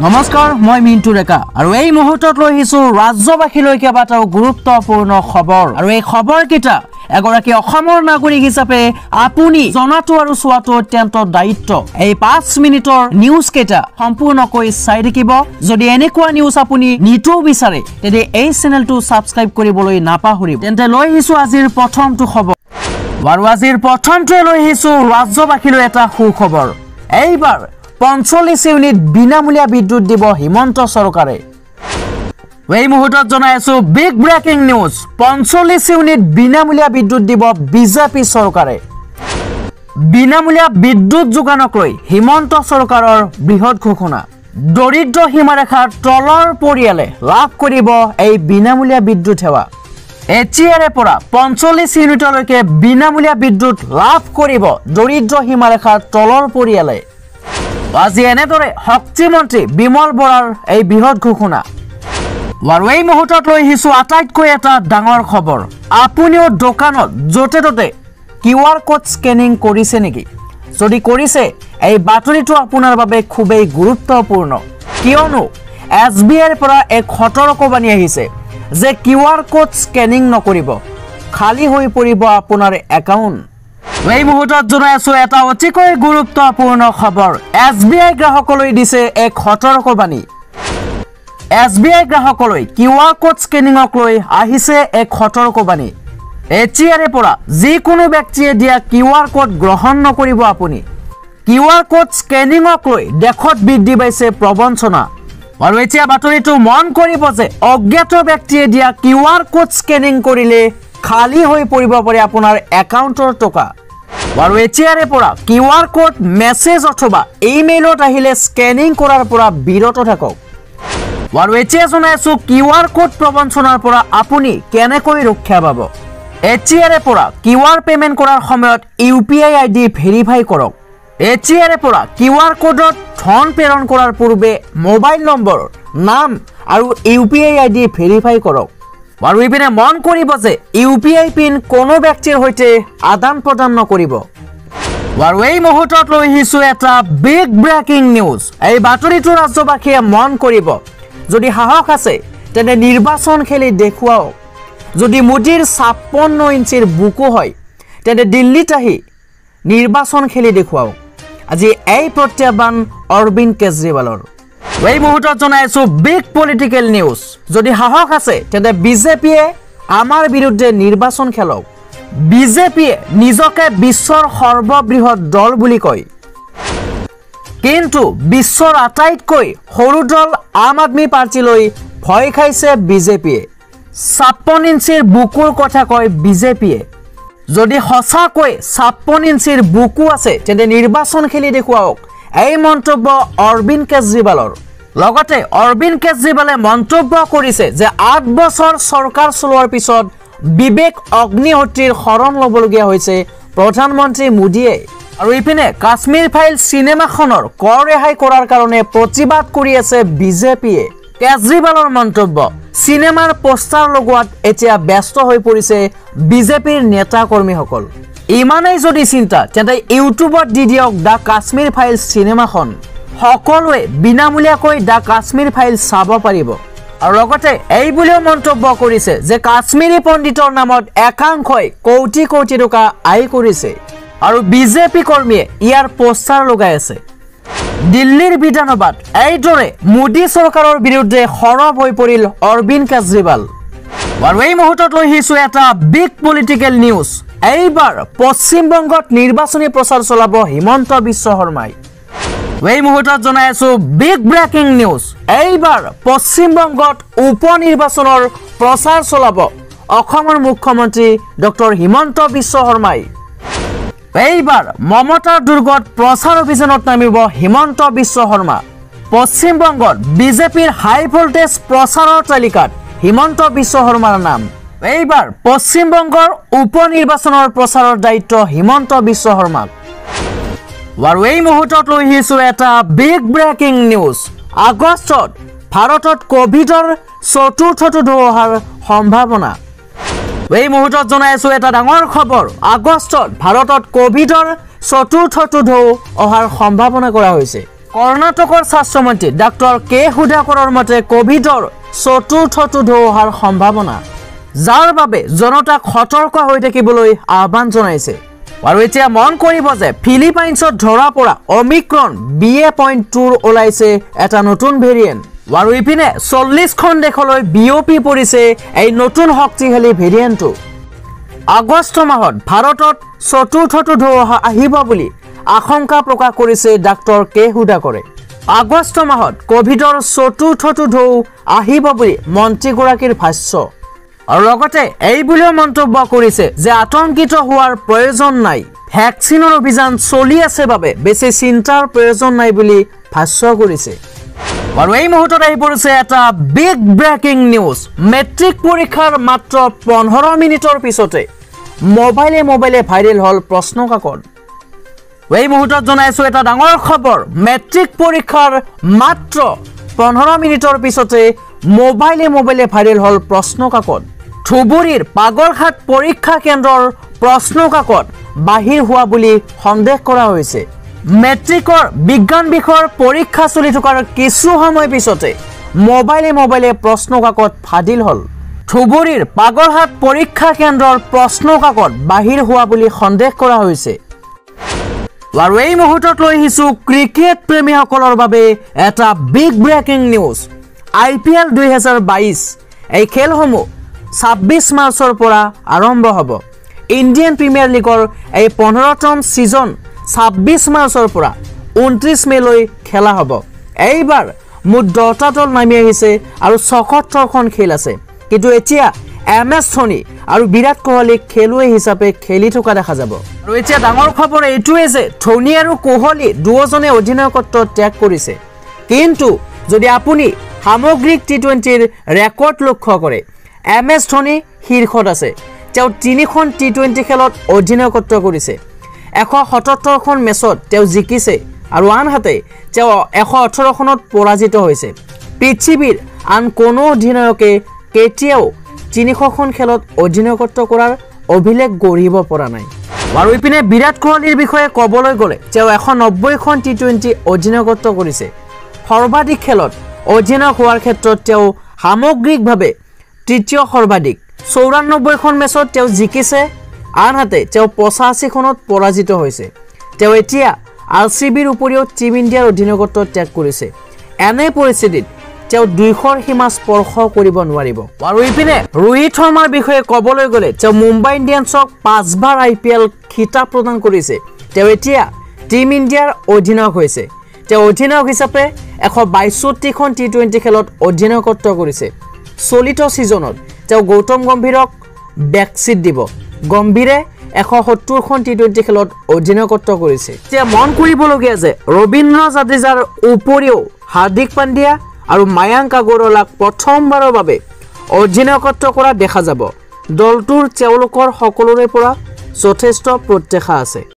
নমস্কাৰ মই মিন্টু ৰেকা আৰু এই মুহূৰ্তত লৈ আহিছো ৰাজ্যবাসীলৈ কেইবাটাও গুৰুত্বপূৰ্ণ খবৰ আৰু এই খবৰকেইটা এগৰাকী অসমৰ নাগৰিক হিচাপে আপুনি জনাটো আৰু চোৱাটো অত্যন্ত দায়িত্ব। এই 5 মিনিটৰ নিউজ কেইটা সম্পূৰ্ণকৈ চাই থাকিব। যদি এনেকুৱা নিউজ আপুনি নিটো বিচাৰে তেন্তে এই চেনেলটো সাবস্ক্ৰাইব কৰিবলৈ নাপাহৰিব। তেন্তে লৈ আহিছো আজিৰ প্ৰথমটো খবৰ আৰু আজিৰ প্ৰথমটো লৈ আহিছো ৰাজ্যবাসীলৈ এটা সুখবৰ। এইবাৰ 45 ইউনিট বিনামূলীয়া বিদ্যুৎ দিব হিমন্ত চৰকাৰে। এই মুহূৰ্তত জনাই আছো বিগ ব্ৰেকিং নিউজ। 45 ইউনিট বিনামূলীয়া বিদ্যুৎ দিব বিজেপি চৰকাৰে। বিনামূলীয়া বিদ্যুৎ যোগানক লৈ হিমন্ত চৰকাৰৰ বৃহৎ ঘোষণা। দৰিদ্ৰ সীমাৰেখাৰ তলৰ পৰিয়ালে লাভ কৰিব এই বিনামূলীয়া বিদ্যুৎ সেৱা। এতিয়াৰে পৰা 45 ইউনিটলৈকে বিনামূলীয়া বিদ্যুৎ লাভ কৰিব দৰিদ্ৰ সীমাৰেখাৰ তলৰ পৰিয়ালে। আজি এনেদৰে শক্তিমন্ত্ৰী বিমল বৰাৰ এই বৃহৎ ঘোষণা। আৰু এই মুহূৰ্তত লৈ আহিছো আটাইতকৈ এটা ডাঙৰ খবৰ। আপুনিও দোকানত য'তে ত'তে QR কোড স্কেনিং কৰিছে নেকি? যদি কৰিছে এই বাতৰিটো আপোনাৰ বাবে খুবেই গুৰুত্বপূৰ্ণ, কিয়নো SBIৰ পৰা এক সতৰ্কবাণী আহিছে যে QR কোড স্কেনিং নকৰিব, খালী হৈ পৰিব আপোনাৰ একাউণ্ট। এই মুহূৰ্তত জনাই আছো এটা অতিকৈ গুৰুত্বপূৰ্ণ খবৰ। SBI গ্ৰাহকলৈ দিছে এক সতৰ্কবাণী। SBI গ্ৰাহকলৈ QR কোড স্কেনিংক লৈ আহিছে এক সতৰ্কবাণী। এতিয়াৰে পৰা যিকোনো ব্যক্তিয়ে দিয়া QR কোড গ্ৰহণ নকৰিব আপুনি। QR কোড স্কেনিংক লৈ দেশত বৃদ্ধি পাইছে প্ৰবঞ্চনা। আৰু এতিয়া বাতৰিটো মন কৰিব যে অজ্ঞাত ব্যক্তিয়ে দিয়া QR কোড স্কেনিং কৰিলে খালী হৈ পৰিব পাৰে আপোনাৰ একাউণ্টৰ টকা। আৰু এতিয়াৰে পৰা QR কোড মেছেজ অথবা ইমেইলত আহিলে স্কেনিং কৰাৰ পৰা বিৰত থাকক। আৰু এতিয়া জনাই আছো QR কোড প্ৰবঞ্চনাৰ পৰা আপুনি কেনেকৈ ৰক্ষা পাব। এতিয়াৰে পৰা QR পেমেন্ট কৰাৰ সময়ত UPI ID ভেৰিফাই কৰক। এতিয়াৰে পৰা QR কোডত ধন প্ৰেৰণ কৰাৰ পূৰ্বে মোবাইল নম্বৰ, নাম আৰু UPI ID ভেৰিফাই কৰক। আৰু ইপিনে মন কৰিব যে UPI পিন কোনো ব্যক্তিৰ সৈতে আদান প্ৰদান নকৰিব। আৰু এই মুহূৰ্তত লৈ আহিছো এটা বিগ ব্ৰেকিং নিউজ। এই বাতৰিটো ৰাজ্যবাসীয়ে মন কৰিব। যদি সাহস আছে তেন্তে নিৰ্বাচন খেলি দেখুৱাওক। যদি মোদীৰ 56 ইঞ্চিৰ বুকু হয় তেন্তে দিল্লীত আহি নিৰ্বাচন খেলি দেখুৱাওক। আজি এই প্ৰত্যাহ্বান অৰবিন্দ কেজৰিৱালৰ। এই মুহূৰ্তত জনাই আছো বিগ পলিটিকেল নিউজ। যদি সাহস আছে তেন্তে বিজেপিয়ে আমাৰ বিৰুদ্ধে নিৰ্বাচন খেলক। বিজেপিয়ে নিজকে বিশ্বৰ সৰ্ববৃহৎ দল বুলি কয়, কিন্তু বিশ্বৰ আটাইতকৈ সৰু দল আম আদমি পাৰ্টিলৈ ভয় খাইছে বিজেপিয়ে। 56 ইঞ্চিৰ বুকুৰ কথা কয় বিজেপিয়ে। যদি সঁচাকৈ 56 ইঞ্চিৰ বুকু আছে তেন্তে নিৰ্বাচন খেলি দেখুৱাওক। এই মন্তব্য অৰবিন্দ কেজৰিৱালৰ। লগতে অৰবিন্দ কেজৰিৱালে মন্তব্য কৰিছে যে 8 বছৰ চৰকাৰ চলোৱাৰ পিছত বিবেক অগ্নিহোত্ৰীৰ শৰণ ল'বলগীয়া হৈছে প্ৰধানমন্ত্ৰী মোদীয়ে। আৰু ইপিনে কাশ্মীৰ ফাইল চিনেমাখনৰ কৰ ৰেহাই কৰাৰ কাৰণে প্ৰতিবাদ কৰি আছে বিজেপিয়ে। কেজৰিৱালৰ মন্তব্য, চিনেমাৰ পোষ্টাৰ লগোৱাত এতিয়া ব্যস্ত হৈ পৰিছে বিজেপিৰ নেতা কৰ্মীসকল। ইমানেই যদি চিন্তা তেন্তে ইউটিউবত দি দিয়ক দ্য কাশ্মীৰ ফাইল চিনেমাখন। সকলোৱে বিনামূলীয়াকৈ দ্য কাশ্মীৰ ফাইল চাব পাৰিব। আৰু লগতে এই বুলিও মন্তব্য কৰিছে যে কাশ্মীৰী পণ্ডিতৰ নামত একাংশই কোটি কোটি টকা আয় কৰিছে আৰু বিজেপি কৰ্মীয়ে ইয়াৰ পোষ্টাৰ লগাই আছে। দিল্লীৰ বিধানসভাত এইদৰে মোদী চৰকাৰৰ বিৰুদ্ধে সৰব হৈ পৰিল অৰবিন্দ কেজৰিৱাল। আৰু এই মুহূৰ্তত লৈ আহিছো এটা বিগ পলিটিকেল নিউজ। এইবাৰ পশ্চিমবংগত নিৰ্বাচনী প্ৰচাৰ চলাব হিমন্ত বিশ্ব শৰ্মাই। এই মুহূৰ্তত জনাই আছো বিগ ব্ৰেকিং নিউজ। এইবাৰ পশ্চিমবংগত উপ নিৰ্বাচনৰ প্ৰচাৰ চলাব অসমৰ মুখ্যমন্ত্ৰী ডক্টৰ হিমন্ত বিশ্ব শৰ্মাই। এইবাৰ মমতাৰ দুৰ্গত প্ৰচাৰ অভিযানত নামিব হিমন্ত বিশ্ব শৰ্মা। পশ্চিমবংগত বিজেপিৰ হাই ভোল্টেজ প্ৰচাৰৰ তালিকাত হিমন্ত বিশ্ব শৰ্মাৰ নাম। এইবাৰ পশ্চিমবংগৰ উপ নিৰ্বাচনৰ প্ৰচাৰৰ দায়িত্ব হিমন্ত বিশ্ব শৰ্মাক। আৰু এই মুহূৰ্তত লৈ আহিছো এটা বিগ ব্ৰেকিং নিউজ। আগষ্টত ভাৰতত কোভিডৰ চতুৰ্থটো ঢৌ অহাৰ সম্ভাৱনা। এই মুহূৰ্তত জনাই আছো এটা ডাঙৰ খবৰ। আগষ্টত ভাৰতত কোভিডৰ চতুৰ্থটো ঢৌ অহাৰ সম্ভাৱনা কৰা হৈছে। কৰ্ণাটকৰ স্বাস্থ্যমন্ত্ৰী ডাক্তৰ কে সুধাকৰৰ মতে কোভিডৰ চতুৰ্থটো ঢৌ অহাৰ সম্ভাৱনা, যাৰ বাবে জনতাক সতৰ্ক হৈ থাকিবলৈ আহ্বান জনাইছে। আৰু এতিয়া মন কৰিব যে ফিলিপাইনছত ধৰা পৰা অমিক্ৰন BA.2 ওলাইছে এটা নতুন ভেৰিয়েণ্ট। আৰু ইপিনে 40খন দেশলৈ বিয়পি পৰিছে এই নতুন শক্তিশালী ভেৰিয়েণ্টটো। আগষ্ট মাহত ভাৰতত চতুৰ্থটো ঢৌ আহিব বুলি আশংকা প্ৰকাশ কৰিছে ডাক্তৰ কে সুধাকৰে। আগষ্ট মাহত কোভিডৰ চতুৰ্থটো ঢৌ আহিব বুলি মন্ত্ৰীগৰাকীৰ ভাষ্য। আৰু লগতে এই বুলিও মন্তব্য কৰিছে যে আতংকিত হোৱাৰ প্ৰয়োজন নাই, ভেকচিনৰ অভিযান চলি আছে বাবে বেছি চিন্তাৰ প্ৰয়োজন নাই বুলি ভাষ্য কৰিছে। আৰু এই মুহূৰ্তত আহি পৰিছে এটা বিগ ব্ৰেকিং নিউজ। মেট্ৰিক পৰীক্ষাৰ মাত্ৰ 15 মিনিটৰ পিছতে মোবাইলে ভাইৰেল হ'ল প্ৰশ্ন কাকত। এই মুহূৰ্তত জনাইছো এটা ডাঙৰ খবৰ। মেট্ৰিক পৰীক্ষাৰ মাত্ৰ 15 মিনিটৰ পিছতে মোবাইলে ভাইৰেল হ'ল প্ৰশ্ন কাকত। ধুবুৰীৰ পাগলঘাট পৰীক্ষা কেন্দ্ৰৰ প্ৰশ্ন কাকত বাহিৰ হোৱা বুলি সন্দেহ কৰা হৈছে। মেট্ৰিকৰ বিজ্ঞান বিষয়ৰ পৰীক্ষা চলি থকাৰ কিছু সময় পিছতে মোবাইলে প্ৰশ্ন কাকত ফাদিল হ'ল। ধুবুৰীৰ পাগলঘাট পৰীক্ষা কেন্দ্ৰৰ প্ৰশ্ন কাকত বাহিৰ হোৱা বুলি সন্দেহ কৰা হৈছে। আৰু এই মুহূৰ্তত লৈ আহিছো ক্ৰিকেট প্ৰেমীসকলৰ বাবে এটা বিগ ব্ৰেকিং নিউজ। IPL 2022 এই খেলসমূহ 26 মাৰ্চৰ পৰা আৰম্ভ হ'ব। ইণ্ডিয়ান প্ৰিমিয়াৰ লীগৰ এই 15তম ছিজন 26 মাৰ্চৰ পৰা 29 মেলৈ খেলা হ'ব। এইবাৰ মুঠ 10টা দল নামি আহিছে আৰু 76খন খেল আছে। কিন্তু এতিয়া MS ধোনী আৰু বিৰাট কোহলীক খেলুৱৈ হিচাপে খেলি থকা দেখা যাব। আৰু এতিয়া ডাঙৰ খবৰ এইটোৱে যে ধোনী আৰু কোহলী দুয়োজনে অধিনায়কত্ব ত্যাগ কৰিছে। কিন্তু যদি আপুনি সামগ্ৰিক T20ৰ ৰেকৰ্ড লক্ষ্য কৰে, MS ধোনী শীৰ্ষত আছে। তেওঁ 3খন T20 খেলত অধিনায়কত্ব কৰিছে। 177খন মেচত তেওঁ জিকিছে আৰু আনহাতে তেওঁ 118খনত পৰাজিত হৈছে। পৃথিৱীৰ আন কোনো অধিনায়কে কেতিয়াও 300খন খেলত অধিনায়কত্ব কৰাৰ অভিলেখ গঢ়িব পৰা নাই। আৰু ইপিনে বিৰাট কোহলীৰ বিষয়ে ক'বলৈ গ'লে তেওঁ 190খন T20 অধিনায়কত্ব কৰিছে। সৰ্বাধিক খেলত অধিনায়ক হোৱাৰ ক্ষেত্ৰত তেওঁ সামগ্ৰিকভাৱে তৃতীয় সৰ্বাধিক। 94খন মেচত তেওঁ জিকিছে, আনহাতে তেওঁ 85খনত পৰাজিত হৈছে। তেওঁ এতিয়া RCBৰ উপৰিও টিম ইণ্ডিয়াৰ অধিনায়কত্ব ত্যাগ কৰিছে। এনে পৰিস্থিতিত তেওঁ 200ৰ সীমা স্পৰ্শ কৰিব নোৱাৰিব। আৰু ইপিনে ৰোহিত শৰ্মাৰ বিষয়ে ক'বলৈ গ'লে তেওঁ মুম্বাই ইণ্ডিয়ানছক 5বাৰ IPL খিতাপ প্ৰদান কৰিছে। তেওঁ এতিয়া টিম ইণ্ডিয়াৰ অধিনায়ক হৈছে। তেওঁ অধিনায়ক হিচাপে 162খন T20 খেলত অধিনায়কত্ব কৰিছে। চলিত ছিজনত তেওঁ গৌতম গম্ভীৰক বেকছিট দিব। গম্ভীৰে 170খন T20 খেলত অধিনায়কত্ব কৰিছে। এতিয়া মন কৰিবলগীয়া যে ৰবীন্দ্ৰ জাদেজাৰ উপৰিও হাৰ্দিক পাণ্ডিয়া আৰু মায়াংক আগৰৱালাক প্ৰথমবাৰৰ বাবে অধিনায়কত্ব কৰা দেখা যাব। দলটোৰ তেওঁলোকৰ সকলোৰে পৰা যথেষ্ট প্ৰত্যাশা আছে।